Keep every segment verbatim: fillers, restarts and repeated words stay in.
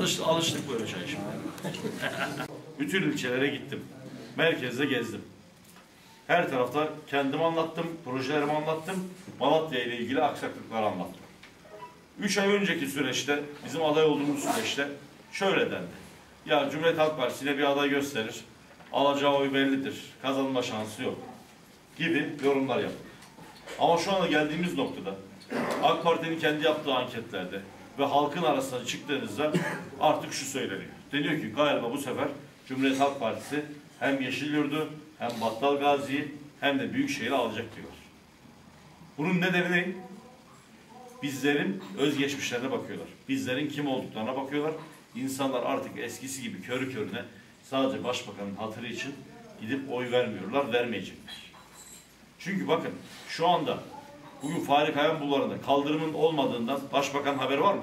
Alış, alıştık böyle çay şimdi. Bütün ilçelere gittim. Merkezde gezdim. Her tarafta kendimi anlattım, projelerimi anlattım. Malatya ile ilgili aksaklıkları anlattım. Üç ay önceki süreçte, bizim aday olduğumuz süreçte şöyle dendi. Ya Cumhuriyet Halk Partisi'ne bir aday gösterir, alacağı oy bellidir, kazanma şansı yok gibi yorumlar yaptık. Ama şu anda geldiğimiz noktada AK Parti'nin kendi yaptığı anketlerde ve halkın arasına çıktığınızda artık şu söyleniyor. Deniyor ki galiba bu sefer Cumhuriyet Halk Partisi hem Yeşilyurt'u hem Battalgazi'yi hem de Büyükşehir'i alacak diyorlar. Bunun nedeni ne? Bizlerin özgeçmişlerine bakıyorlar. Bizlerin kim olduklarına bakıyorlar. İnsanlar artık eskisi gibi körü körüne sadece başbakanın hatırı için gidip oy vermiyorlar, vermeyecekler. Çünkü bakın şu anda bugün Fahri Kayan Bulvarı'nda kaldırımın olmadığından başbakan haberi var mı?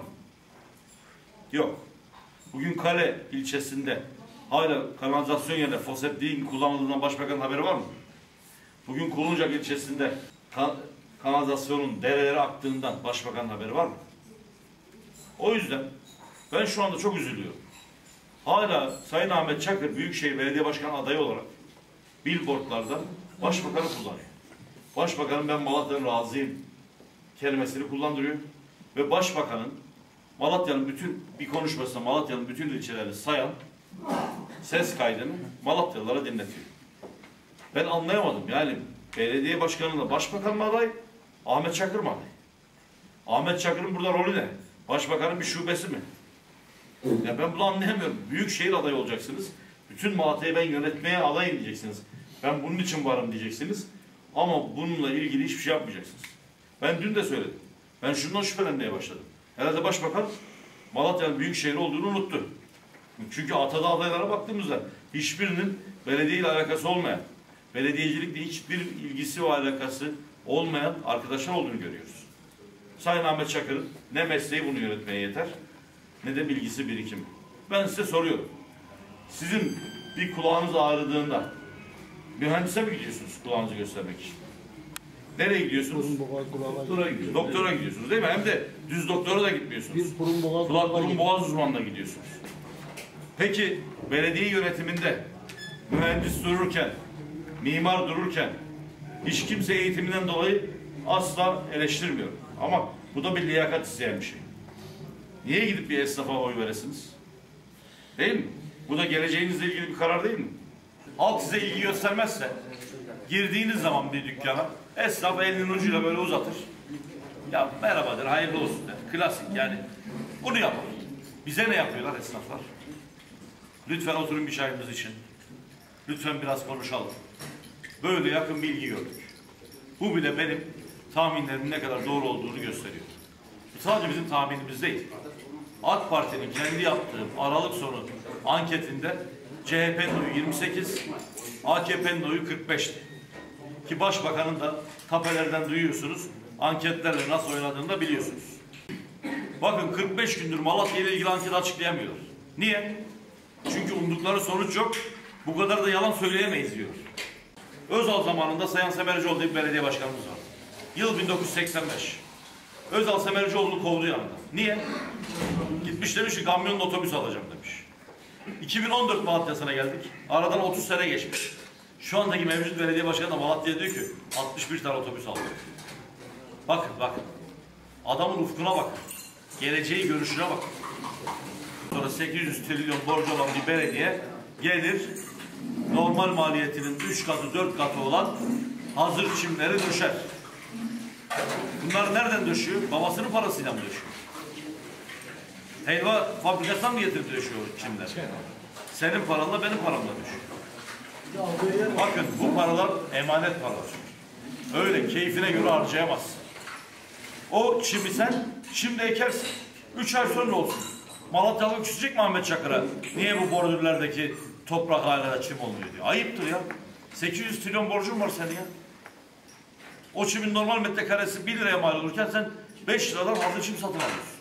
Yok. Bugün Kale ilçesinde hala kanalizasyon yerine foseptiğin kullanıldığından başbakanın haberi var mı? Bugün Kuluncak ilçesinde kan kanalizasyonun derelere aktığından başbakanın haberi var mı? O yüzden ben şu anda çok üzülüyorum. Hala Sayın Ahmet Çakır Büyükşehir Belediye Başkanı adayı olarak billboardlarda başbakanı kullanıyor. Başbakanın ben Malatya'nın razıyım kelimesini kullandırıyor. Ve başbakanın Malatya'nın bütün bir konuşmasında Malatya'nın bütün ilçelerini sayan ses kaydını Malatyalılara dinletiyor. Ben anlayamadım yani belediye başkanıyla başbakan mı aday, Ahmet Çakır mı aday? Ahmet Çakır'ın burada rolü ne? Başbakanın bir şubesi mi? Ya ben bunu anlayamıyorum. Büyükşehir adayı olacaksınız. Bütün Malatya'yı ben yönetmeye adayım diyeceksiniz. Ben bunun için varım diyeceksiniz. Ama bununla ilgili hiçbir şey yapmayacaksınız. Ben dün de söyledim. Ben şundan şüphelenmeye başladım. Herhalde başbakan Malatya'nın büyükşehir olduğunu unuttu. Çünkü atada adaylara baktığımızda hiçbirinin belediye ile alakası olmayan, belediyecilikle hiçbir ilgisi ve alakası olmayan arkadaşlar olduğunu görüyoruz. Sayın Ahmet Çakır'ın ne mesleği bunu yönetmeye yeter, ne de bilgisi birikimi. Ben size soruyorum. Sizin bir kulağınız ağrıdığında mühendise mi gidiyorsunuz kulağınızı göstermek için? Nereye gidiyorsunuz? Doktora gidiyorsunuz. Doktora gidiyorsunuz değil mi? Hem de düz doktora da gitmiyorsunuz. Bir burun boğaz, kulak burun boğaz uzmanına gidiyorsunuz. Peki belediye yönetiminde mühendis dururken, mimar dururken hiç kimse eğitiminden dolayı asla eleştirmiyor. Ama bu da bir liyakat isteyen bir şey. Niye gidip bir esnafa oy veresiniz? Değil mi? Bu da geleceğinizle ilgili bir karar değil mi? Halk size ilgi göstermezse girdiğiniz zaman bir dükkana esnaf elinin ucuyla böyle uzatır. Ya merhabadır, hayırlı olsun der. Klasik yani. Bunu yapar. Bize ne yapıyorlar esnaflar? Lütfen oturun bir çayımız için. Lütfen biraz konuşalım. Böyle yakın bilgi gördük. Bu bile benim tahminlerimin ne kadar doğru olduğunu gösteriyor. Bu sadece bizim tahminimiz değil. AK Parti'nin kendi yaptığı Aralık sonu anketinde C H P'nin oyu yirmi sekiz, A K P'nin oyu kırk beşti. Ki Başbakanın da tapelerden duyuyorsunuz, anketlerle nasıl oynadığını da biliyorsunuz. Bakın kırk beş gündür Malatya ile ilgili anket açıklayamıyorlar. Niye? Çünkü umdukları sonuç yok. Bu kadar da yalan söyleyemeyiz diyor. Özal zamanında Sayın Semercioğlu diye bir belediye başkanımız var. Yıl bin dokuz yüz seksen beş. Özal Semercioğlu'nu kovdu yanında. Niye? Gitmiş demiş ki kamyonla otobüs alacağım demiş. iki bin on dört Malatya'sına geldik. Aradan otuz sene geçmiş. Şu andaki mevcut belediye başkanı da Malatya'ya diyor ki altmış bir tane otobüs aldı. Bakın bakın. Adamın ufkuna bakın. Geleceği görüşüne bakın. Sonra sekiz yüz trilyon borcu olan bir belediye gelir normal maliyetinin üç katı dört katı olan hazır çimleri döşer. Bunlar nereden döşüyor? Babasının parasıyla mı döşüyor? Helva fabrikasından mı getirip döşüyor çimler? Senin paranla benim paramla döşüyor. Bakın bu paralar emanet paralar. Öyle keyfine göre harcayamazsın. O çimi sen şimdi ekersin. Üç ay sonra olsun. Malatyalı küsecek mi Ahmet Çakır'a? Niye bu bordürlerdeki toprak hala çim olmuyor diyor. Ayıptır ya. sekiz yüz trilyon borcun var senin ya. O çimin normal metrekaresi bir liraya mal olurken sen beş liradan hazır çim satın alıyorsun.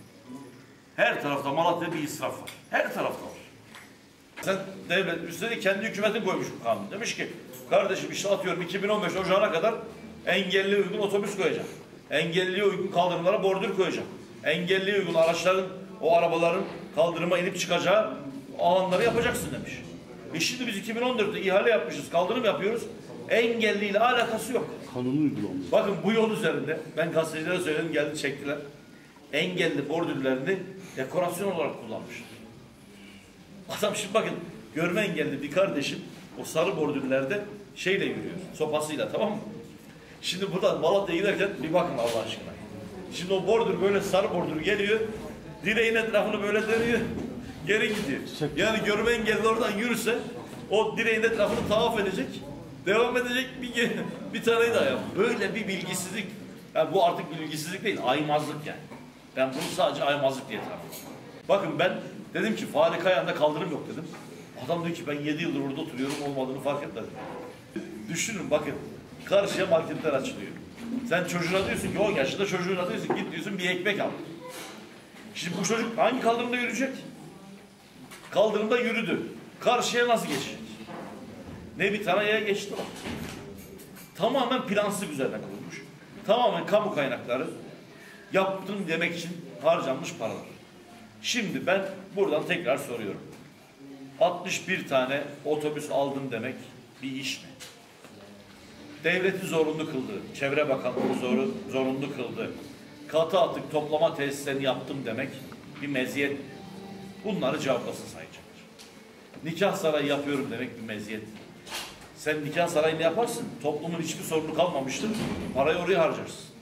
Her tarafta Malatya'da bir israf var. Her tarafta var. Sen devlet, üstelik kendi hükümetin koymuş bu kanunu. Demiş ki, kardeşim işte atıyorum iki bin on beş Ocağı'na kadar engelliye uygun otobüs koyacağım. Engelliye uygun kaldırımlara bordür koyacağım. Engelliye uygun araçların, o arabaların kaldırıma inip çıkacağı alanları yapacaksın demiş. E şimdi biz iki bin on dörtte ihale yapmışız, kaldırım yapıyoruz. Engelliyle alakası yok. Kanunu uygulanıyor. Bakın bu yol üzerinde, ben gazetecilere söyledim, geldi çektiler. Engelli bordürlerini dekorasyon olarak kullanmışlar. Adam şimdi bakın, görme engelli bir kardeşim o sarı bordürlerde şeyle yürüyor, sopasıyla, tamam mı? Şimdi buradan Malatya'ya giderken bir bakın Allah aşkına. Şimdi o bordür böyle sarı bordür geliyor, direğin etrafını böyle dönüyor, geri gidiyor. Yani görme engelli oradan yürüse o direğin etrafını tavaf edecek, devam edecek, bir, bir taneyi daha yap. Böyle bir bilgisizlik, yani bu artık bir bilgisizlik değil, aymazlık yani. Ben bunu sadece aymazlık diye tarif ediyorum. Bakın ben dedim ki Fahri Kayan'da kaldırım yok dedim. Adam diyor ki ben yedi yıldır burada oturuyorum, olmadığını fark etmedim. Düşünün bakın, karşıya marketler açılıyor. Sen çocuğuna diyorsun ki o yaşında çocuğuna diyorsun git diyorsun bir ekmek al. Şimdi bu çocuk hangi kaldırımda yürüyecek? Kaldırımda yürüdü. Karşıya nasıl geçecek? Ne bir tane yaya geçti var. Tamamen plansız üzerine kurulmuş. Tamamen kamu kaynakları yaptım demek için harcanmış paralar. Şimdi ben buradan tekrar soruyorum. altmış bir tane otobüs aldım demek bir iş mi? Devleti zorunlu kıldı. Çevre Bakanlığı zoru, zorunlu kıldı. Katı atık toplama tesislerini yaptım demek bir meziyet. Bunları cevaplasın Sayın Çakır. Nikah sarayı yapıyorum demek bir meziyet. Sen nikah sarayını yaparsın. Toplumun hiçbir sorunu kalmamıştır. Parayı oraya harcarsın.